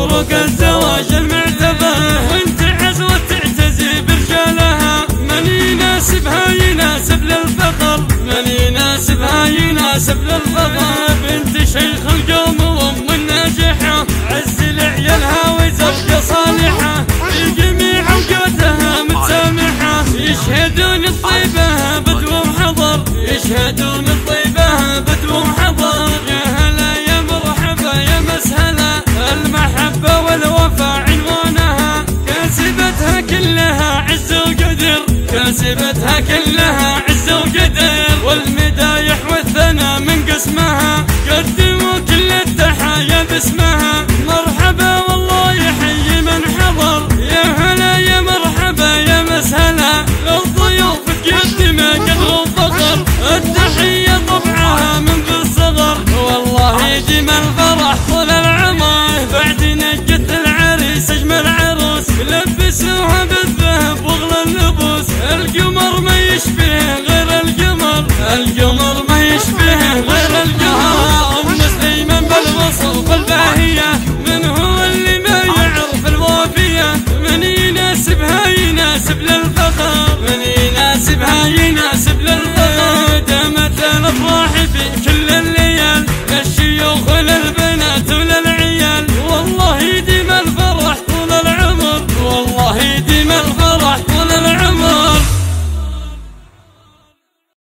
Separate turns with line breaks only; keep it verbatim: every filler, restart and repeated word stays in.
مبروك الزواج المعتبر، وانت عزوة تعتزي برجالها، من يناسبها يناسب للفخر، من يناسبها يناسب للفخر. بنت شيخ القوم وام الناجحة، عز لعيالها وزوجة صالحة، في جميع اوقاتها متسامحة، يشهدون الطيبة بدوم حضر، يشهدون الطيبة بدوم حضر. يا هلا يا مرحبا يا مسهلا، المحبة والوفاء عنوانها، كاسبتها كلها عز وقدر، كاسبتها كلها عز وقدر. والمدايح والثنى من قسمها، قدموا كل التحايا باسمها، مرحبا والله يحيي من حضر. يا هلا يا مرحبا يا مسهلا، للضيوف تقدم قدر وفخر، التحية طبعها من بالصغر، والله يجي من الفرح طول العمر. بعد نجت العريس اجمل عروس، لبسوها بالذهب واغلى اللبوس، القمر ما يشبه غير القمر، القمر ما يشبه غير القمر. ام سليمان بالوصف الباهية، من هو اللي ما يعرف الوافية، من يناسبها يناسب